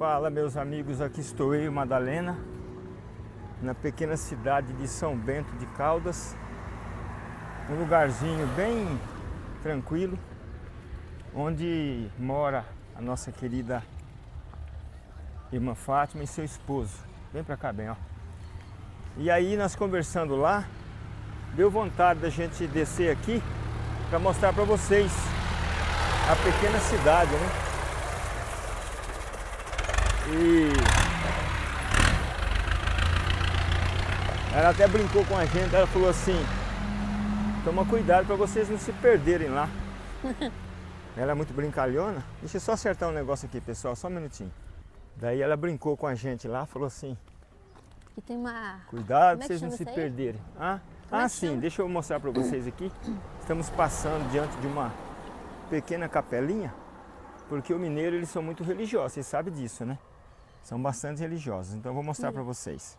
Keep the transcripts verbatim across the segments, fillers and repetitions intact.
Fala, meus amigos, aqui estou eu, Madalena, na pequena cidade de São Bento de Caldas, um lugarzinho bem tranquilo, onde mora a nossa querida irmã Fátima e seu esposo. Vem pra cá bem, ó. E aí nós conversando lá, deu vontade da gente descer aqui para mostrar para vocês a pequena cidade, né? E ela até brincou com a gente, ela falou assim: toma cuidado para vocês não se perderem lá. Ela é muito brincalhona. Deixa eu só acertar um negócio aqui, pessoal, só um minutinho. Daí ela brincou com a gente lá, falou assim: e tem uma... cuidado Como é para que vocês não chama se isso aí? perderem. Ah, Como é ah que sim, chama? deixa eu mostrar para vocês aqui. Estamos passando diante de uma pequena capelinha, porque o mineiro, eles são muito religiosos, vocês sabem disso, né? São bastante religiosos, então eu vou mostrar para vocês.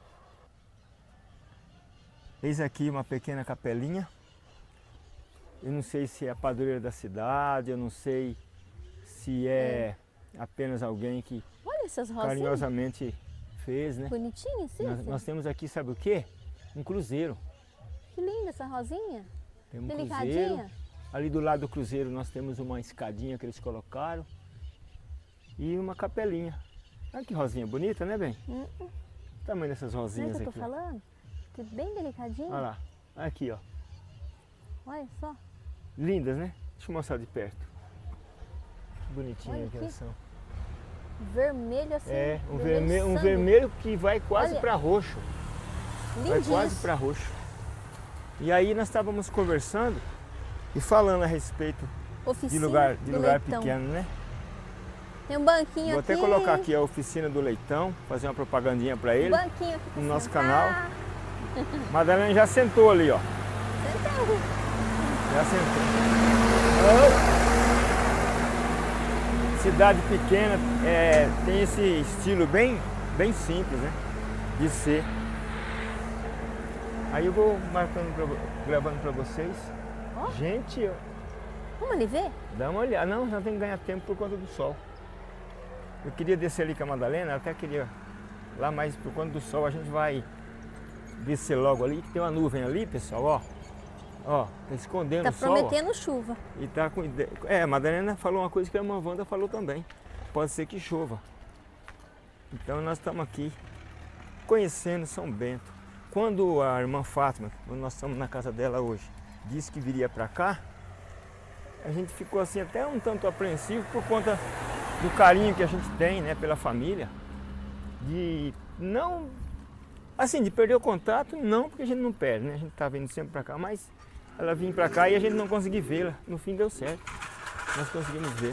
Eis aqui uma pequena capelinha. Eu não sei se é a padroeira da cidade, eu não sei se é, é. apenas alguém que Olha essas rosinhas. carinhosamente fez, né? Bonitinhas, sim. Nós, nós temos aqui, sabe o quê? Um cruzeiro. Que linda essa rosinha. Tem um Delicadinha. cruzeiro. Ali do lado do cruzeiro nós temos uma escadinha que eles colocaram. E uma capelinha. Olha que rosinha bonita, né, bem? Hum, hum. O tamanho dessas Não é rosinhas que eu tô aqui. falando? Que bem delicadinha. Olha lá. Aqui, ó. Olha só. Lindas, né? Deixa eu mostrar de perto. Bonitinha Olha que aqui. elas são. Vermelho assim. É, um vermelho, vermelho, um sangue. vermelho que vai quase Olha. para roxo. Vai Lindinhas. quase para roxo. E aí nós estávamos conversando e falando a respeito Oficina de lugar, de do lugar leitão. pequeno, né? Tem um banquinho Vou aqui. até colocar aqui a oficina do leitão, fazer uma propagandinha para Um ele. banquinho aqui pra no nosso sentar. canal. Madalena já sentou ali, ó. Sentado. Já sentou. Oh! Cidade pequena, é, tem esse estilo bem, bem simples, né? De ser. Aí eu vou marcando, pra, gravando para vocês. Ó. Gente, ó, Vamos ali ver? dá uma olhada. Não, já tem que ganhar tempo por conta do sol. Eu queria descer ali com a Madalena, até queria lá, mas por conta do sol a gente vai descer logo ali, que tem uma nuvem ali, pessoal, ó. Ó, tá escondendo Tá o sol. Ó. prometendo chuva. E tá com ideia. É, a Madalena falou uma coisa que a irmã Wanda falou também. Pode ser que chova. Então nós estamos aqui conhecendo São Bento. Quando a irmã Fátima, quando nós estamos na casa dela hoje, disse que viria para cá, a gente ficou assim até um tanto apreensivo por conta do carinho que a gente tem, né, pela família. De não, assim, de perder o contato, não, porque a gente não perde, né? A gente tá vindo sempre para cá, mas ela vinha para cá e a gente não conseguia vê-la. No fim deu certo. Nós conseguimos ver.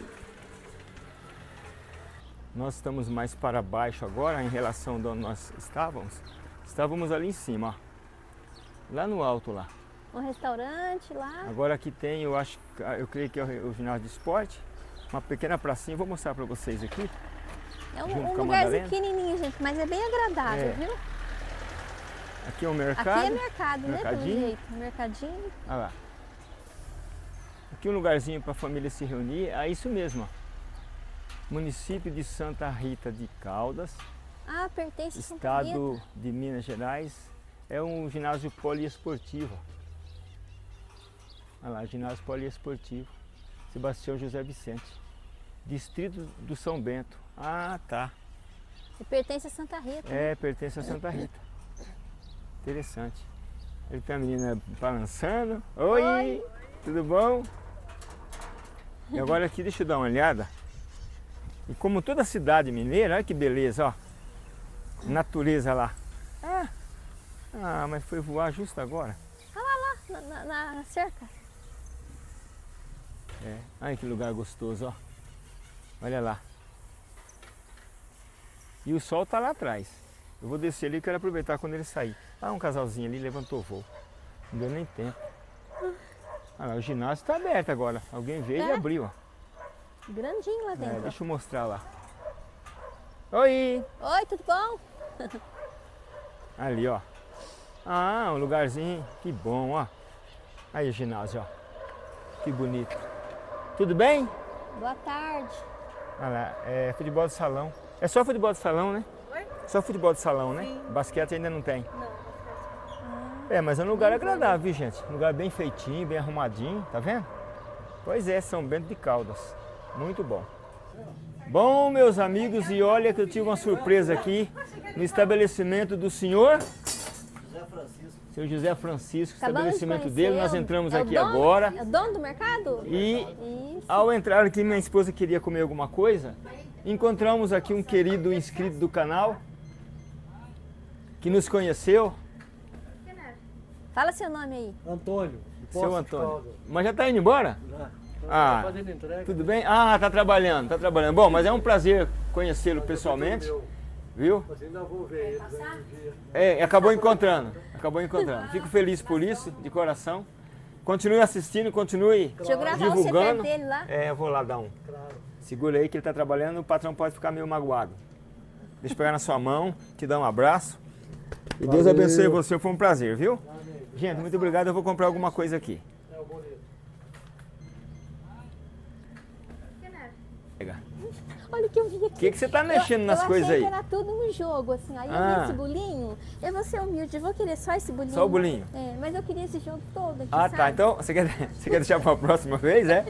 Nós estamos mais para baixo agora em relação de onde nós estávamos. Estávamos ali em cima, ó. Lá no alto lá. Um restaurante lá. Agora aqui tem, eu acho, eu creio que é o ginásio de esporte, uma pequena pracinha, vou mostrar para vocês aqui. É um, junto um com a lugar Madalena. pequenininho, gente, mas é bem agradável, É. viu? Aqui é o mercado. Aqui é mercado, né? Pelo mercadinho. jeito. Mercadinho. Olha lá. Aqui um lugarzinho para a família se reunir, é isso mesmo, ó. Município de Santa Rita de Caldas, Ah, pertence a Santa estado Rita. de Minas Gerais. É um ginásio poliesportivo. Olha lá, ginásio poliesportivo. Sebastião José Vicente. Distrito do São Bento. Ah, tá. E pertence a Santa Rita. né? É, pertence a Santa Rita. Interessante. Ele tem a menina balançando. Oi, Oi. tudo bom? E agora aqui, deixa eu dar uma olhada. E como toda cidade mineira, olha que beleza, ó. Natureza lá. Ah, ah, mas foi voar justo agora. Ah, lá, lá, na, na- na- na cerca. É, olha que lugar gostoso, ó. Olha lá. E o sol tá lá atrás. Eu vou descer ali e quero aproveitar quando ele sair. Ah, um casalzinho ali levantou voo. Não deu nem tempo. Ah, lá, o ginásio está aberto agora. Alguém veio e É? abriu, ó. Grandinho lá É, dentro. deixa eu mostrar lá. Oi! Oi, tudo bom? Ali, ó. Ah, um lugarzinho. Que bom, ó. Aí o ginásio, ó. Que bonito. Tudo bem? Boa tarde. Olha lá, é futebol de salão. É só futebol de salão, né? Oi? Só futebol de salão, né? Sim. Basquete ainda não tem. Não, É, mas é um lugar agradável, viu, gente? Um lugar bem feitinho, bem arrumadinho, tá vendo? Pois é, São Bento de Caldas. Muito bom. Bom, meus amigos, e olha que eu tive uma surpresa aqui no estabelecimento do senhor José Francisco. senhor José Francisco, Acabamos de estabelecimento dele. Nós conhecer. entramos É o aqui dono? agora. É o dono do mercado? E Isso. ao entrar aqui, minha esposa queria comer alguma coisa. Encontramos aqui um querido inscrito do canal que nos conheceu, Fala seu nome aí. Antônio. de seu Poços de Antônio. Caldas. Mas já está indo embora? Já. Ah. Tá fazendo entrega. Tudo bem? Ah, tá trabalhando, tá trabalhando. Bom, mas é um prazer conhecê-lo pessoalmente, Meu, viu? mas ainda vou ver eles aí um dia. É, acabou encontrando, acabou encontrando. Fico feliz por isso, de coração. Continue assistindo, continue Deixa eu gravar o divulgando. C P F dele lá. É, eu vou lá dar um. Claro. Segura aí que ele tá trabalhando, o patrão pode ficar meio magoado. Deixa eu pegar na sua mão, te dar um abraço. E Deus Valeu. abençoe você, foi um prazer, viu? Amém. Gente, muito obrigado, eu vou comprar alguma coisa aqui. É o bonito. Pega. Olha o que eu vi aqui. O que, que você tá mexendo eu, nas eu coisas achei aí? que era tudo um jogo, assim. Aí eu Ah. vi esse bolinho. Eu vou ser humilde, eu vou querer só esse bolinho. Só o bolinho? É, mas eu queria esse jogo todo aqui, Ah, sabe? tá. Então, você quer, você quer deixar para a próxima vez, é?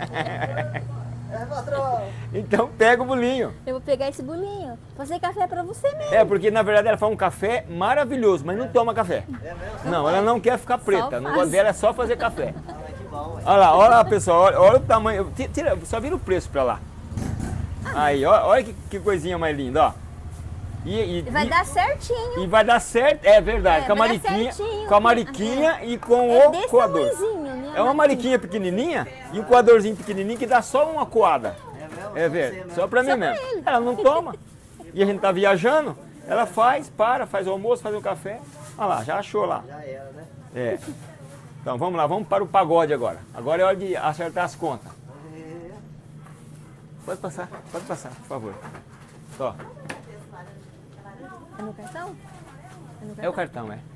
É, patrão. Então, pega o bolinho. Eu vou pegar esse bolinho. Fazer café pra você mesmo. É, porque na verdade ela faz um café maravilhoso, mas não toma café. É mesmo? Não, ela não quer ficar preta. Só O faz. negócio dela é só fazer café. Ah, que bom, ué. Olha lá, olha lá, pessoal. Olha, olha o tamanho. Tira, tira- só vira o preço pra lá. Aí, ó, olha que, que coisinha mais linda, ó. E, e- Vai e- dar certinho. e vai dar certo, é verdade, É, com a vai dar mariquinha, certinho. com a mariquinha e com É o desse coador. tamanhozinho, né? É uma mariquinha pequenininha e um coadorzinho pequenininho que dá só uma coada. É mesmo? É Só verdade, você mesmo. só pra mim Só pra mesmo. ele. Ela não toma. E a gente tá viajando, ela faz, para, faz o almoço, faz o café. Olha lá, já achou lá. Já era, né? É. Então vamos lá, vamos para o pagode agora. Agora é hora de acertar as contas. É. Pode passar, pode passar, por favor. Ó, É no cartão? É no é o cartão, é.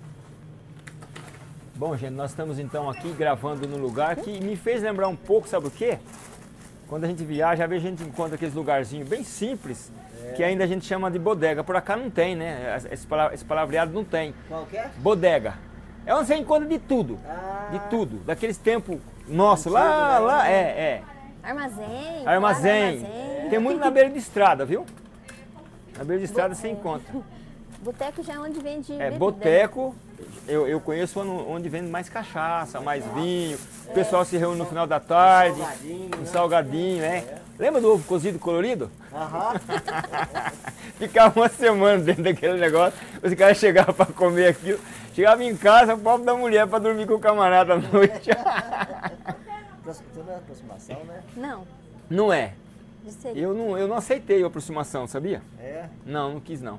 Bom, gente, nós estamos então aqui gravando num lugar que me fez lembrar um pouco, sabe o quê? Quando a gente viaja, às vezes a gente encontra aqueles lugarzinhos bem simples, que ainda a gente chama de bodega. Por acá não tem, né? Esse palavra- esse palavreado não tem. Qual que é? Bodega. É onde você encontra de tudo. Ah. De tudo. Daqueles tempos nossos. Lá, Antigo, né? lá, é, é. Armazém. Armazém. armazém. Tem muito na beira de estrada, viu? Na beira de estrada você encontra. Boteco já é onde vende É, bebida. boteco, eu, eu conheço onde onde vende mais cachaça, mais vinho. O pessoal se reúne no final da tarde. Salgadinho, Um né? salgadinho, é. Lembra do ovo cozido colorido? Aham. Ficava uma semana dentro daquele negócio. Os caras chegavam para comer aquilo. Chegava em casa, o pobre da mulher para dormir com o camarada à noite. Tudo é aproximação, né? Não. Não é. De ser... Eu não, eu não aceitei a aproximação, sabia? É. Não, não quis não.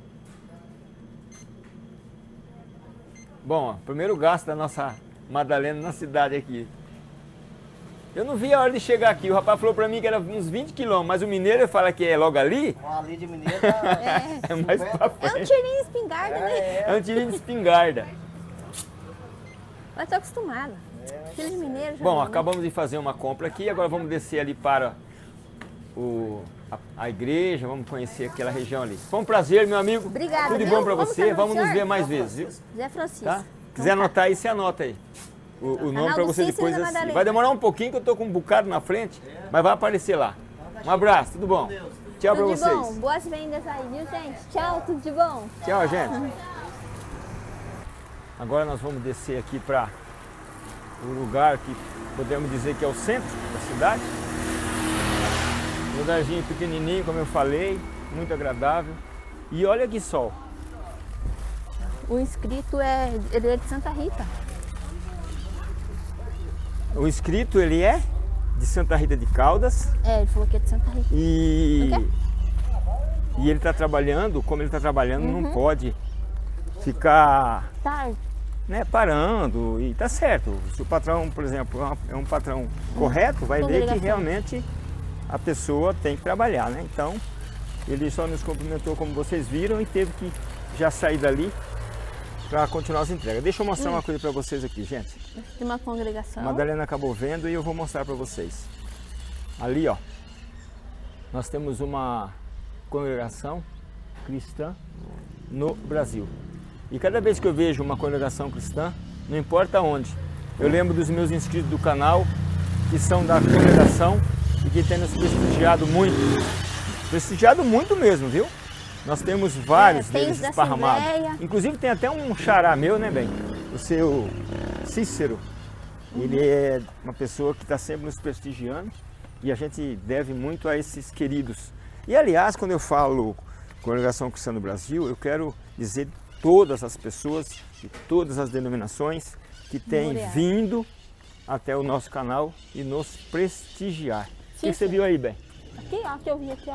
Bom, ó, primeiro gasto da nossa Madalena na cidade aqui. Eu não vi a hora de chegar aqui. O rapaz falou pra mim que era uns vinte quilômetros, mas o mineiro fala que é logo ali, Com a de mineiro tá... é mais pra É um frente. tirinho de espingarda, né? É, É um tirinho de espingarda. Mas tô acostumada. Filho de mineiro já. Bom, é, né? acabamos de fazer uma compra aqui, agora vamos descer ali para o, a, a igreja, vamos conhecer aquela região ali. Foi um prazer, meu amigo. Obrigada, Tudo de viu? bom pra Como você. que é o Vamos nome nos do ver senhor? mais vezes, viu? Zé Francisco. Tá? Quiser anotar aí, você anota aí. O, o nome Canal para do você Cícero depois da assim. Madalena. Vai demorar um pouquinho que eu tô com um bocado na frente, mas vai aparecer lá. Um abraço, tudo bom? Tchau pra Tudo de vocês. bom. Boas vendas aí, viu, gente? Tchau, tudo de bom. Tchau, gente. Agora nós vamos descer aqui para o lugar que podemos dizer que é o centro da cidade. Um lugarzinho pequenininho, como eu falei, muito agradável. E olha que sol. O inscrito é, ele é de Santa Rita. O inscrito, ele é de Santa Rita de Caldas É, ele falou que é de Santa Rita. e, O quê? e ele está trabalhando, como ele está trabalhando, não pode ficar, Tarde. né, parando, e tá certo. Se o patrão, por exemplo, é uma- é um patrão correto, vai ver que Congregação. realmente a pessoa tem que trabalhar, né? Então, ele só nos cumprimentou como vocês viram e teve que já sair dali para continuar as entregas. Deixa eu mostrar uma coisa para vocês aqui, gente. De uma congregação. A Madalena acabou vendo e eu vou mostrar para vocês. Ali, ó, nós temos uma congregação cristã no Brasil. E cada vez que eu vejo uma congregação cristã, não importa onde, eu lembro dos meus inscritos do canal, que são da congregação e que têm nos prestigiado muito. Prestigiado muito mesmo, viu? Nós temos vários É, tem deles os da esparramados. Assembleia. Inclusive tem até um xará meu, né, bem? O seu Cícero. Ele é uma pessoa que está sempre nos prestigiando e a gente deve muito a esses queridos. E aliás, quando eu falo Congregação Cristã do Brasil, eu quero dizer todas as pessoas de todas as denominações que têm Memorial. vindo até o nosso canal e nos prestigiar. O que Sim, você sim. viu aí, bem? Aqui, ó, que eu vi aqui, ó.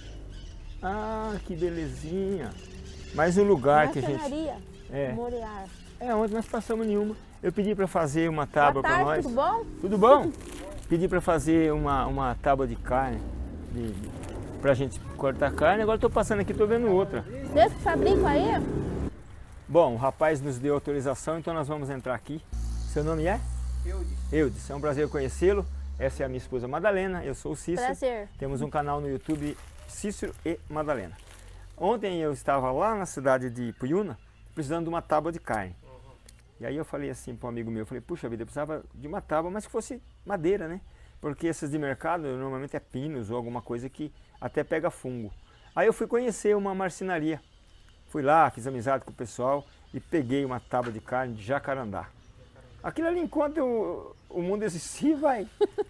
Ah, que belezinha! Mais um lugar que a gente... Marcenaria É. Moriar. É, onde nós passamos nenhuma. Eu pedi para fazer uma tábua Boa para tarde, nós. tudo bom? Tudo bom? Pedi para fazer uma, uma tábua de carne, de, de, pra gente cortar carne. Agora estou passando aqui, estou vendo outra. Desde que fabrico aí, Bom, o rapaz nos deu autorização, então nós vamos entrar aqui. Seu nome é? Eudes. Eudes. É um prazer conhecê-lo. Essa é a minha esposa Madalena, eu sou o Cícero. prazer. Temos um canal no YouTube, Cícero e Madalena. Ontem eu estava lá na cidade de Puyuna, precisando de uma tábua de carne. E aí eu falei assim para um amigo meu, eu falei, puxa vida, eu precisava de uma tábua, mas que fosse madeira, né? Porque essas de mercado normalmente é pinos ou alguma coisa que até pega fungo. Aí eu fui conhecer uma marcenaria. Fui lá, fiz amizade com o pessoal e peguei uma tábua de carne de jacarandá. Aquilo ali, enquanto o, o mundo existir, vai,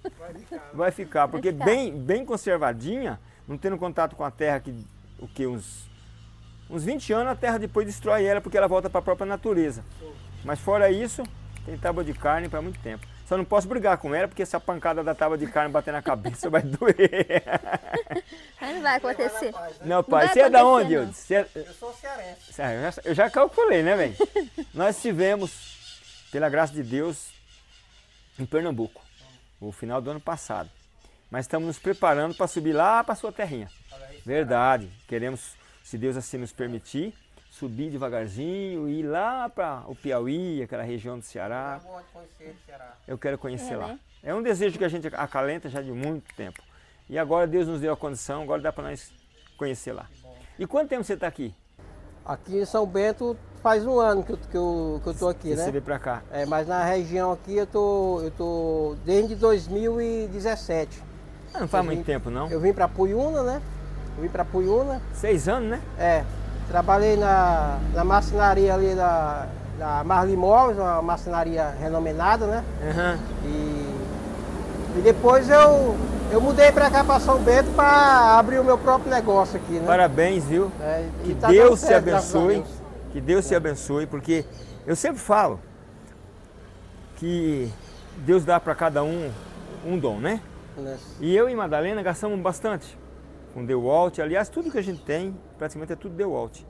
vai ficar. Porque ficar. bem, bem conservadinha, não tendo contato com a terra, que, o que, uns, uns vinte anos a terra depois destrói ela, porque ela volta para a própria natureza. Mas fora isso, tem tábua de carne para muito tempo. Só não posso brigar com ela, porque se a pancada da tábua de carne bater na cabeça vai doer. Aí não vai acontecer. Não, pai, vai você é da acontecer, onde, não. Eudes? Você é... Eu sou cearense. Ah, Eu já, eu já calculei, né, velho? Nós estivemos, pela graça de Deus, em Pernambuco, o final do ano passado. Mas estamos nos preparando para subir lá para a sua terrinha. Verdade. Queremos, se Deus assim nos permitir, subir devagarzinho e ir lá para o Piauí, aquela região do Ceará. Eu gosto de conhecer o Ceará. Eu quero conhecer É, lá. né? É um desejo que a gente acalenta já de muito tempo. E agora Deus nos deu a condição, agora dá para nós conhecer lá. E quanto tempo você está aqui? Aqui em São Bento faz um ano que eu, que eu, que eu tô aqui, Você né? veio para cá? É, mas na região aqui eu tô, eu tô desde dois mil e dezessete. Ah, não faz Eu muito vim- tempo, não? Eu vim para Puyuna, né? Eu vim para Puyuna, Seis anos, né? é, trabalhei na, na marcenaria ali da, da Marli Móveis, uma marcenaria renomenada, né? Aham. E, e depois eu, eu mudei para cá, para São Bento, para abrir o meu próprio negócio aqui, né? Parabéns, viu? É, e Que tá dando Deus te certo, graças a abençoe. Deus. Que Deus te abençoe, porque eu sempre falo que Deus dá para cada um um dom, né? Né? E eu e Madalena gastamos bastante com DeWalt. Aliás, tudo que a gente tem, praticamente é tudo DeWalt.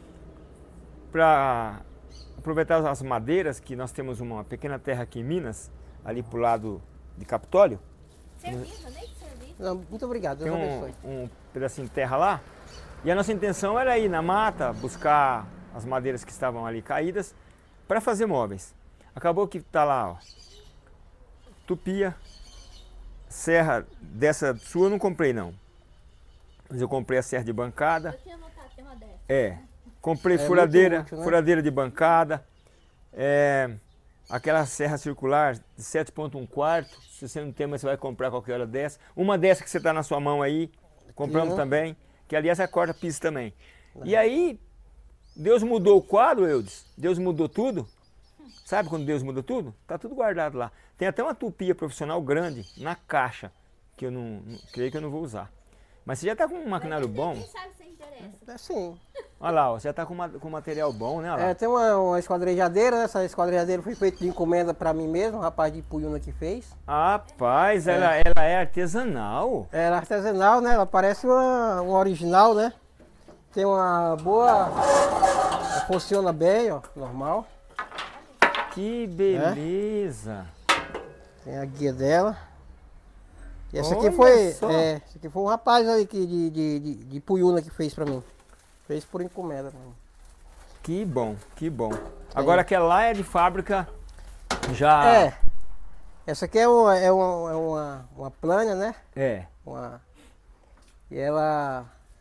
Para aproveitar as madeiras, que nós temos uma pequena terra aqui em Minas, ali pro lado de Capitólio. Serviço, nem serviço. Não, muito obrigado, Deus Tem abençoe. um, um pedacinho de terra lá. E a nossa intenção era ir na mata, buscar as madeiras que estavam ali caídas para fazer móveis. Acabou que está lá, ó, tupia, serra dessa sua eu não comprei não. Mas eu comprei a serra de bancada. Eu tinha notado, tem uma dessa. É, comprei É furadeira, muito útil, né? furadeira de bancada, é, aquela serra circular de sete ponto um quarto, se você não tem, mas você vai comprar qualquer hora dessa. Uma dessa que você está na sua mão aí, compramos né? também, que aliás é corta-piso também. E aí, Deus mudou o quadro, Eudes, Deus mudou tudo. Sabe quando Deus muda tudo? Tá tudo guardado lá. Tem até uma tupia profissional grande na caixa, que eu não, não creio que eu não vou usar. Mas você já está com um maquinário bom. Quem sabe se interessa. É sim. Olha lá, ó, você já está com, ma- com material bom, né? Olha lá. É, tem uma, uma esquadrejadeira, né? Essa esquadrejadeira foi feita de encomenda para mim mesmo, um rapaz de Puyuna que fez. Rapaz, ela, ela é artesanal. Ela é artesanal, né? Ela parece uma, uma original, né? Tem uma boa... Funciona bem, ó, normal. Que beleza. Tem a guia dela. E essa aqui Olha foi... só. É, esse aqui foi um rapaz aí que, de, de, de, de Puyuna que fez para mim. Fez por encomenda pra mim. Que bom, que bom. Agora aquela lá é de fábrica já... É. Essa aqui é uma, é uma, é uma, uma plana, né? É. Uma... E ela,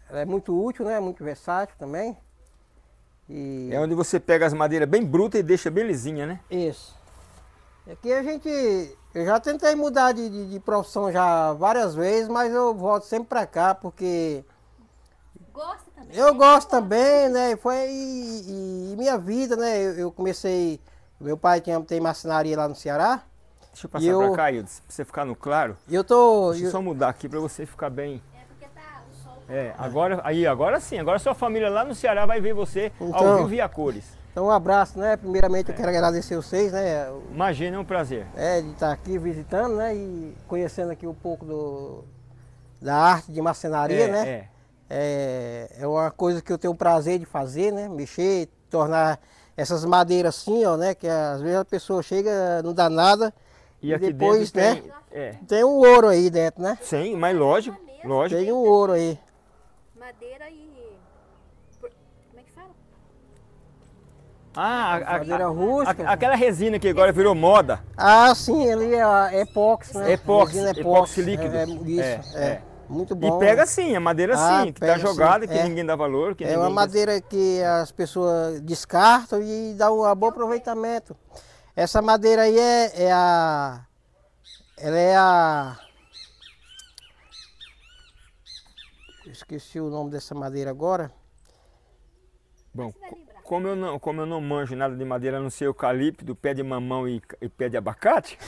ela é muito útil, né? Muito versátil também. E... É onde você pega as madeiras bem brutas e deixa bem lisinha, né? Isso. Aqui a gente... Eu já tentei mudar de, de, de profissão já várias vezes, mas eu volto sempre pra cá, porque... Gosta também? Eu gosto também, né? Foi e, e minha vida, né? Eu, eu comecei... Meu pai tinha, tem marcenaria lá no Ceará. Deixa eu passar E pra eu- cá, Ildes, pra você ficar no claro. E eu tô... Deixa eu eu- só mudar aqui pra você ficar bem. É porque tá o sol. É, agora, aí, agora sim, agora sua família lá no Ceará vai ver você ao Então- vivo e a cores. Então um abraço, né? Primeiramente eu quero agradecer vocês, né? Imagina, é um prazer. É, de estar aqui visitando, né? E conhecendo aqui um pouco do, da arte de marcenaria, É, né? é. É, é uma coisa que eu tenho o prazer de fazer, né? Mexer, tornar essas madeiras assim, ó, né? Que às vezes a pessoa chega, não dá nada. E E aqui depois, dentro tem, né? é, Tem um ouro aí dentro, né? sim, mas lógico, lógico. Tem um ouro aí. Madeira e... por- Como é que fala? Ah, a- a- Madeira a- rústica. a- aquela resina que agora virou moda. Ah, sim, ali é a epóxi, né? Epóxi, Resina epóxi líquido. É, é, isso, É, é. é. Muito bom. E pega sim, a madeira Ah, sim, que tá pega jogada, sim, que é. ninguém dá valor. Que É ninguém uma quer- madeira que as pessoas descartam e dá um bom aproveitamento. Essa madeira aí é, é a... Ela é a... Esqueci o nome dessa madeira agora. Bom, Você vai lembrar. como eu não, como eu não manjo nada de madeira, a não ser eucalipto, pé de mamão e, e pé de abacate,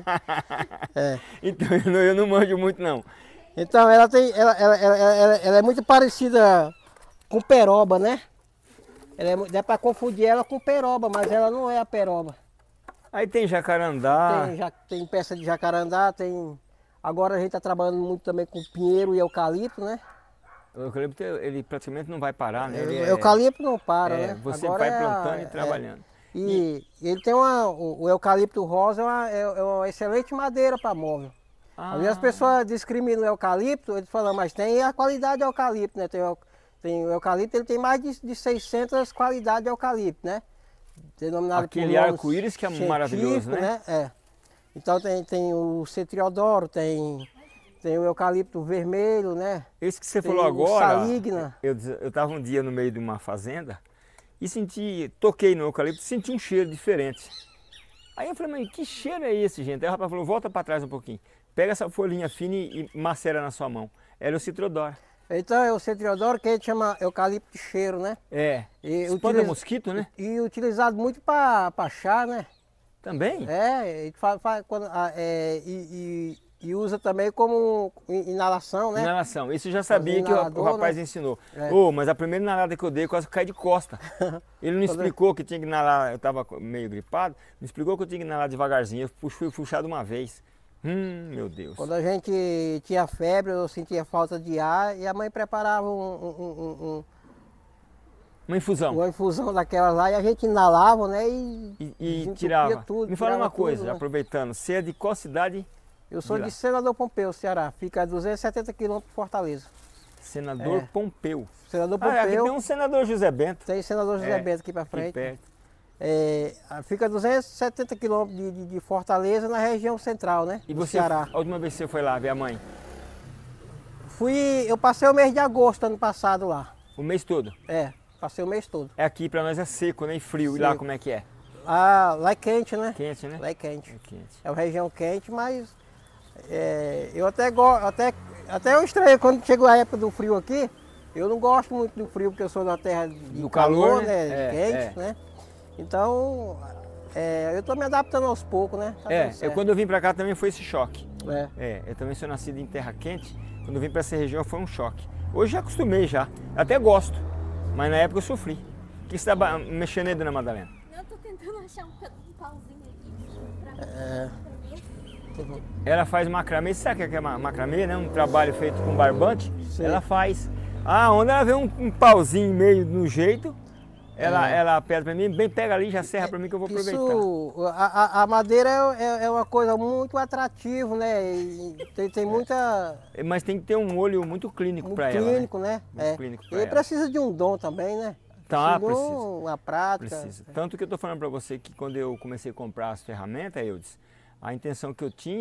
É. então eu não, eu não manjo muito não. Então ela tem, ela, ela, ela, ela, ela é muito parecida com peroba, né? Ela é, mu- dá para confundir ela com peroba, mas ela não é a peroba. Aí tem jacarandá, Tem, já, tem peça de jacarandá, tem... Agora a gente está trabalhando muito também com pinheiro e eucalipto, né? o eucalipto ele praticamente não vai parar, né? Ele O é- eucalipto não para, é, né? você Agora vai é a- plantando e é. trabalhando. E ele tem uma... O, o eucalipto rosa é uma, é, é uma excelente madeira para móvel. Ah, Às vezes as pessoas discriminam o eucalipto, eles falam, mas tem a qualidade do eucalipto, né? Tem, o- tem o eucalipto, ele tem mais de, de seiscentas qualidades de eucalipto, né? Denominado Aquele por nomes arco-íris que é maravilhoso, científicos, né? É. Então tem, tem o cetriodoro, tem, tem o eucalipto vermelho, né? Esse que você Tem falou o agora, saligna. eu diz- eu estava um dia no meio de uma fazenda e senti, toquei no eucalipto e senti um cheiro diferente. Aí eu falei, mas que cheiro é esse, gente? Aí o rapaz falou, volta para trás um pouquinho, pega essa folhinha fina e e macera na sua mão. Era o citrodoro. Então é o cetriodoro que a gente chama eucalipto de cheiro, né? É, E espanta utiliza- mosquito, né? E utilizado muito para chá, né? Também? É, ele fa, fa- quando, ah, é, e, e- e usa também como in- inalação, né? Inalação, isso eu já sabia que o, inalador, o rapaz né? ensinou. É. Ô, mas a primeira inalada que eu dei quase cai de costa. Ele não Quando- explicou que tinha que inalar, eu estava meio gripado, não explicou que eu tinha que inalar devagarzinho, eu fui fui puxado uma vez. Hum, meu Deus. Quando a gente tinha febre, eu sentia falta de ar e a mãe preparava um, um- um- um- Uma infusão. uma infusão daquelas lá e a gente inalava, né? E, E, e desentupia tirava. tudo, Me fala tirava uma coisa, tudo, né? aproveitando, você é de qual cidade? Eu sou de lá. de Senador Pompeu, Ceará. Fica a duzentos e setenta quilômetros de Fortaleza. Senador É. Pompeu. Senador Ah, aqui Pompeu, tem um senador José Bento. tem Senador José É, Bento aqui para Aqui frente. perto. É, fica a duzentos e setenta quilômetros de, de- de Fortaleza, na região central, né? E do você, Ceará. a última vez que você foi lá ver a mãe? Fui, eu passei o mês de agosto ano passado lá. O mês todo? É, passei o mês todo. É aqui pra nós é seco, né? E frio. E lá Seco. como é que é? Ah, lá é quente, né? Quente, né? Lá é quente. É quente. É uma região quente, mas é, eu até gosto, até, até eu estranho quando chegou a época do frio aqui. Eu não gosto muito do frio porque eu sou da terra de Do calor, calor, né? né? É, Quente, é. né? Então, é, eu tô me adaptando aos poucos, né? Tá É, tudo eu, certo. quando eu vim pra cá também foi esse choque. É. É, eu também sou nascido em terra quente. Quando eu vim pra essa região foi um choque. Hoje já acostumei já. Até gosto. Mas na época eu sofri. O que você tá ba- mexendo aí, dona Madalena? Eu tô tentando achar um, pe- um pauzinho aqui pra, É. pra ver. Ela faz macramê. Você sabe o que é ma- macramê, né? Um trabalho feito com barbante. Sei. Ela faz. Ah, onde ela vê um, um pauzinho meio no jeito, ela, É. ela pede pra mim, bem pega ali, já serra pra mim que eu vou aproveitar. Isso, a, a- a madeira é, é- é uma coisa muito atrativa, né? E tem, tem muita... Mas tem que ter um olho muito clínico Muito pra ela. clínico, né? né? Muito É. clínico pra Ele ela. precisa de um dom também, né? Tá, de precisa. um- uma prática. Precisa. Tanto que eu tô falando pra você que quando eu comecei a comprar as ferramentas, Eudes, a intenção que eu tinha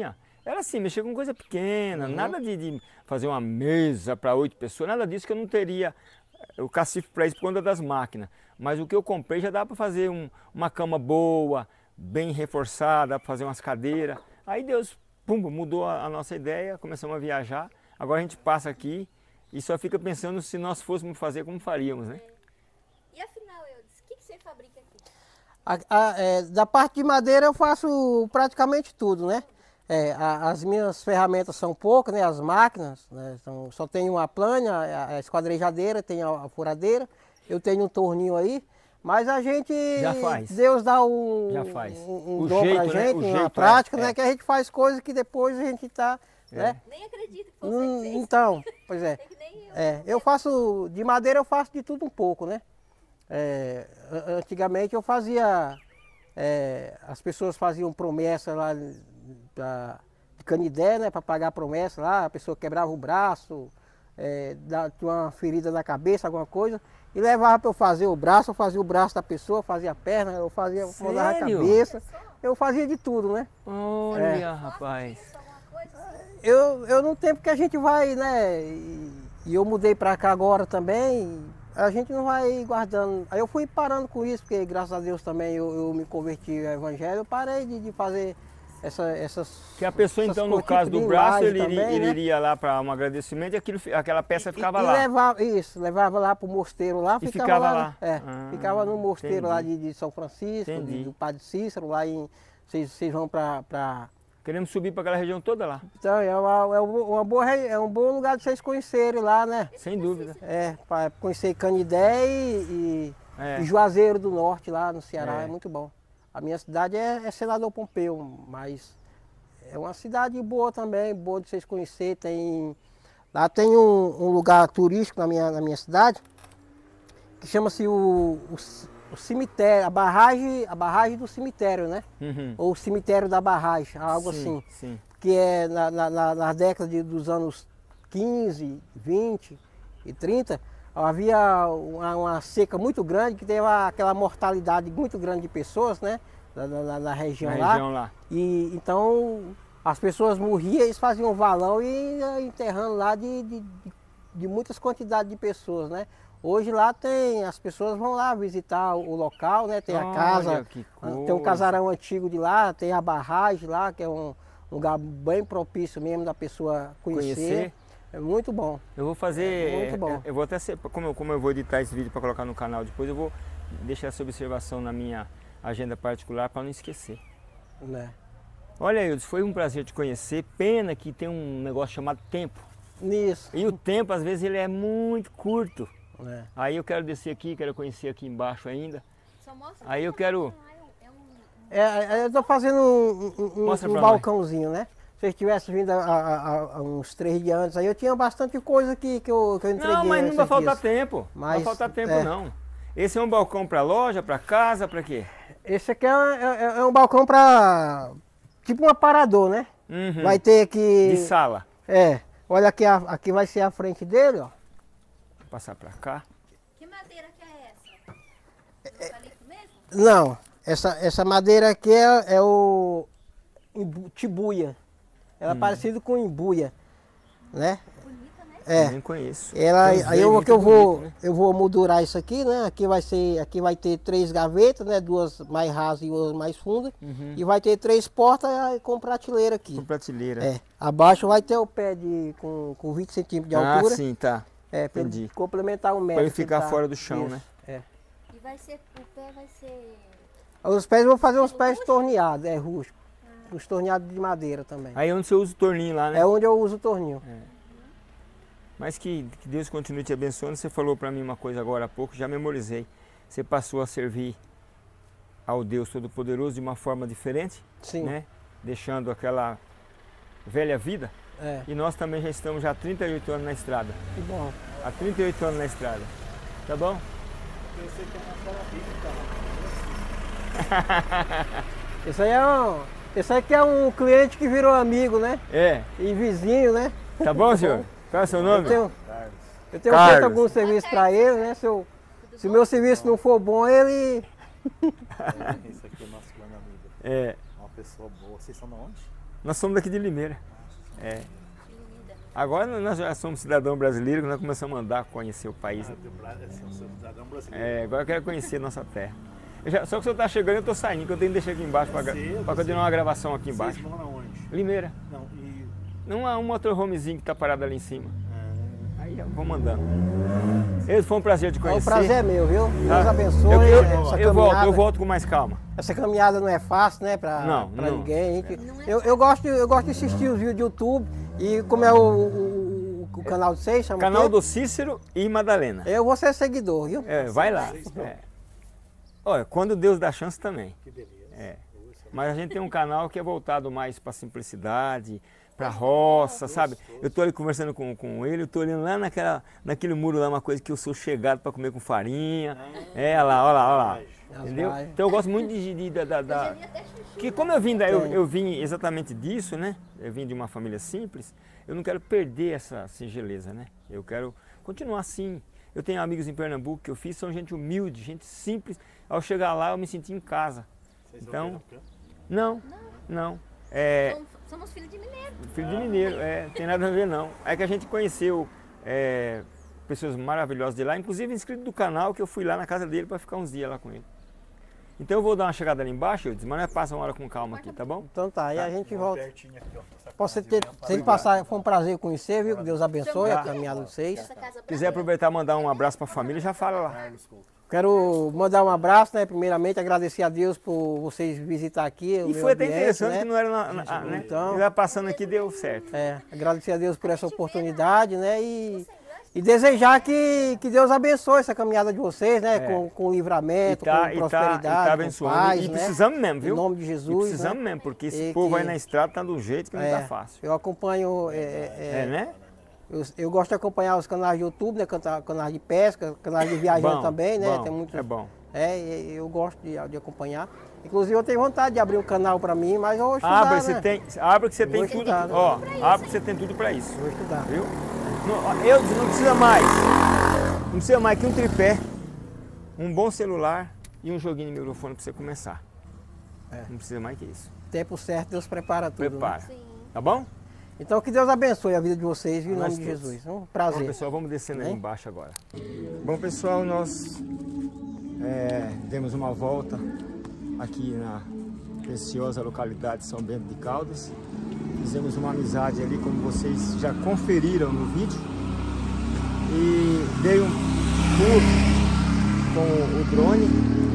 Era assim, mexer com coisa pequena, Uhum. nada de, de fazer uma mesa para oito pessoas, nada disso que eu não teria o cacife para isso por conta das máquinas. Mas o que eu comprei já dá para fazer um, uma cama boa, bem reforçada, dá para fazer umas cadeiras. Aí Deus, pum, mudou a, a nossa ideia, começamos a viajar. Agora a gente passa aqui e só fica pensando se nós fôssemos fazer como faríamos, né? E afinal, Eudes, o que, que você fabrica aqui? A- a- é, da parte de madeira eu faço praticamente tudo, né? É, a- as minhas ferramentas são poucas, né? As máquinas, né? São- só tenho uma plana, a, a esquadrejadeira, tenho a, a furadeira, eu tenho um torninho aí, mas a gente, Já faz. Deus dá um, Já faz. um, um O dom jeito, pra né? gente, O uma jeito, prática, é, né? é. Que a gente faz coisas que depois a gente tá, né? Nem acredito que você Hum, fez. então, pois é. É que nem eu. É, eu faço, de madeira eu faço de tudo um pouco, né? É, a- antigamente eu fazia, é, as pessoas faziam promessa lá pra, de Canidé, né? Para pagar a promessa lá, a pessoa quebrava o braço, é, da- tinha uma ferida na cabeça, alguma coisa, e levava para eu fazer o braço, eu fazia o braço da pessoa, fazia a perna, eu fazia rodava a Sério? cabeça, eu fazia de tudo, né? Olha, rapaz. Isso, alguma coisa? Eu, eu no tempo que a gente vai, né? E, e eu mudei pra cá agora também, a gente não vai guardando. Aí eu fui parando com isso, porque graças a Deus também eu, eu me converti ao evangelho, eu parei de, de fazer essa, essas. Que a pessoa, essas então, no coisas, caso tipo do de braço, imagem ele, iria- também, ele né? iria lá para um agradecimento e aquilo, aquela peça ficava e, lá. E levava, isso, levava lá pro mosteiro lá, E ficava, ficava lá. lá. É, Ah, ficava no mosteiro lá entendi. de, de São Francisco, Entendi. de- do Padre Cícero, lá em. Vocês vocês vão pra. pra Queremos subir para aquela região toda lá, então, é, uma, é, uma boa, re- é um bom lugar de vocês conhecerem lá, né? sem dúvida. É, para conhecer Canidé e, e, É. e Juazeiro do Norte, lá no Ceará, é, É. muito bom. A minha cidade é, é Senador Pompeu, mas é uma cidade boa também, boa de vocês conhecerem. Tem, lá tem um, um lugar turístico na minha, na minha cidade, que chama-se o, o, c- o cemitério, a barragem, a barragem do cemitério, né? Uhum. Ou o cemitério da barragem, algo Sim, assim. Sim. Que é na, na, na, na década de, dos anos quinze, vinte e trinta, havia uma, uma seca muito grande, que teve a- aquela mortalidade muito grande de pessoas, né? Na, na- na região Na lá. região lá. E então as pessoas morriam, eles faziam um valão e ia enterrando lá de, de, de- de muitas quantidades de pessoas, né? Hoje lá tem, as pessoas vão lá visitar o local, né? Tem a Olha, casa, que tem um coisa. casarão antigo de lá, tem a barragem lá, que é um lugar bem propício mesmo da pessoa conhecer. Conhecer. É muito bom. Eu vou fazer. É muito bom. Eu, eu vou até ser, como, eu, como eu vou editar esse vídeo para colocar no canal depois, eu vou deixar essa observação na minha agenda particular para não esquecer. Né? Olha, Eudes, foi um prazer te conhecer. Pena que tem um negócio chamado tempo. Nisso. E o tempo, às vezes, ele é muito curto. Né? Aí eu quero descer aqui, quero conhecer aqui embaixo ainda. Só mostra Aí eu que quero- é um- é um- É, eu estou fazendo um, um- um- Mostra um pra balcãozinho, né? Se vocês tivessem vindo há, há- há uns três dias antes, aí eu tinha bastante coisa que, que, eu, que eu entreguei. Não, mas não esses vai faltar dias. tempo. Não vai Mas, faltar tempo, é. não. Esse é um balcão para loja, para casa, para quê? Esse aqui é, é- é um balcão para tipo um aparador, né? Uhum. Vai ter aqui. De sala. É, olha aqui, a- aqui vai ser a frente dele, ó. Vou passar para cá. Que madeira que é essa? Do eucalipto mesmo? Não, essa, essa madeira aqui é, é o imbu- tibuia. Ela Hum. é parecida com imbuia, né? Bonita, né? É. Eu nem conheço. Ela, Tem uns aí eu, muito que eu vou, bonito, né? eu vou moldurar isso aqui, né? Aqui vai ser, aqui vai ter três gavetas, né? Duas mais rasas e duas mais fundas. Uhum. E vai ter três portas aí com prateleira aqui. Com prateleira. É. Abaixo vai ter o pé de com, com vinte centímetros de Ah, altura. sim, tá. É, para entendi. complementar o metro. Pra ele que ficar tá- fora do chão, Isso, né? É. E vai ser, o pé vai ser... Os pés eu vou fazer uns pés torneados, é rústico. Uns torneados de madeira também. Aí é onde você usa o torninho lá, né? É onde eu uso o torninho. Mas que, que Deus continue te abençoando. Você falou para mim uma coisa agora há pouco, já memorizei. Você passou a servir ao Deus Todo-Poderoso de uma forma diferente, Sim. né? Deixando aquela velha vida. É. E nós também já estamos já há trinta e oito anos na estrada. Que bom. Há trinta e oito anos na estrada. Tá bom? Esse aí é um. Esse aqui é um cliente que virou amigo, né? É. E vizinho, né? Tá bom, senhor? Qual é o seu nome? Eu tenho, eu tenho Carlos. feito algum serviço para ele, né? Se, eu, se o meu serviço não for bom, ele. Esse aqui é o nosso grande amigo. É. Uma pessoa boa. Vocês são de onde? Nós somos daqui de Limeira. É. Agora nós já somos cidadão brasileiro, nós começamos a andar, conhecer o país. É, agora eu quero conhecer a nossa terra. Eu já, só que o senhor está chegando, eu estou saindo, que eu tenho que deixar aqui embaixo para continuar uma gravação aqui embaixo. Vocês vão aonde? Limeira. Não, e... Não há um motorhomezinho que está parado ali em cima. Aí já vamos andando. Esse foi um prazer te É conhecer. um prazer meu, viu? Tá? Deus abençoe. Eu, eu, essa eu volto, caminhada. eu volto com mais calma. Essa caminhada não é fácil, né, pra, Não, pra não. ninguém. A gente- Não é eu, eu, gosto, eu gosto de assistir os vídeos do YouTube e como é o, o, o canal de vocês, chama o Canal quê? do Cícero e Madalena. Eu vou ser seguidor, viu? É, vai lá. É. Olha, quando Deus dá chance também. Que beleza. É. Mas a gente tem um canal que é voltado mais para simplicidade, para roça, sabe? Eu estou ali conversando com, com ele, eu estou olhando lá naquela, naquele muro lá, uma coisa que eu sou chegado para comer com farinha. É, olha lá, olha lá, olha lá. Entendeu? vai. Então eu gosto muito de, de- da, da- da- que como eu vim, da, eu, eu vim exatamente disso, né? Eu vim de uma família simples, eu não quero perder essa singeleza, né? Eu quero continuar assim. Eu tenho amigos em Pernambuco que eu fiz, são gente humilde, gente simples. Ao chegar lá eu me senti em casa. Vocês vão Então, ver no campo? não, não. É, Somos, somos filhos de mineiro. filho de mineiro, é, tem nada a ver não. É que a gente conheceu é, pessoas maravilhosas de lá, inclusive inscrito do canal, que eu fui lá na casa dele para ficar uns dias lá com ele. Então eu vou dar uma chegada ali embaixo, eu disse, mas nós passa uma hora com calma aqui, tá bom? Então tá, aí a gente volta. Pertinho aqui, ó. Essa Posso casa ter, mesmo, sem passar, foi um prazer conhecer, viu? Que Deus abençoe a Obrigado. caminhada de vocês. Essa casa Se quiser aproveitar e mandar um abraço para a família, já fala lá. Carlos Couto. Quero mandar um abraço, né? Primeiramente, agradecer a Deus por vocês visitar aqui. o E meu foi até ambiente, interessante né? que não era na, na, né? Então- Ele vai passando aqui deu certo. É, agradecer a Deus por essa oportunidade, né? E, e desejar que, que Deus abençoe essa caminhada de vocês, né? É. Com, com E livramento, tá, com e tá, e prosperidade, tá com abençoando. paz, e né? precisamos mesmo, viu? Em nome de E Jesus, precisamos né? mesmo, porque esse E povo que- aí na estrada tá do jeito que não É, tá fácil. eu acompanho, é, é, É, né? eu, eu gosto de acompanhar os canais de YouTube, né? canta- Canais de pesca, canais de viajante Bom, também, né? bom, Tem muito, é bom. É, e eu gosto de, de acompanhar. Inclusive eu tenho vontade de abrir um canal para mim, mas eu vou estudar, Abre, né? você tem, abre que você tem Vou tudo. estudar, né? Ó, abre que você tem tudo para isso. Vou estudar. Viu? Não, ó, eu disse, não precisa mais. Não precisa mais que um tripé, um bom celular e um joguinho de microfone para você começar. É. Não precisa mais que isso. Tempo certo, Deus prepara tudo. né? Prepara. Sim. Tá bom? Então que Deus abençoe a vida de vocês, viu, em Nós nome de todos. Jesus. Um Bom, prazer. pessoal, vamos descendo ali Né? embaixo agora. Bom, pessoal, nós é, demos uma volta aqui na preciosa localidade de São Bento de Caldas. Fizemos uma amizade ali, como vocês já conferiram no vídeo. E dei um tour com o drone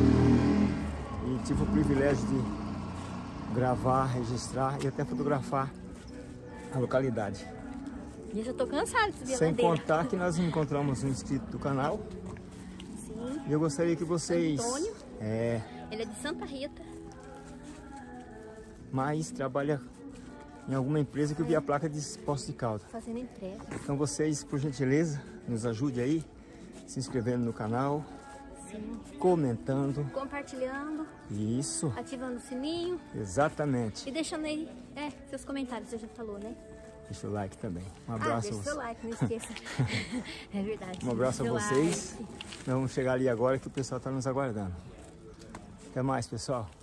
e tive o privilégio de gravar, registrar e até fotografar a localidade. E eu já tô cansada de subir a Sem ladeira. contar que nós encontramos um inscrito do canal Sim. e eu gostaria que vocês... Antônio. É, Ele é de Santa Rita. mas trabalha em alguma empresa que eu vi a placa de Poços de Caldas. Fazendo entrega. Então vocês, por gentileza, nos ajudem aí, se inscrevendo no canal, Sim. comentando. Compartilhando, Isso, ativando o sininho exatamente. e deixando aí é, seus comentários, você já falou, né? Deixa o like também. Um Ah, abraço a deixa seu vocês. like, não esqueça. É verdade. Um abraço a Seu vocês. like. Nós vamos chegar ali agora que o pessoal está nos aguardando. Até mais, pessoal.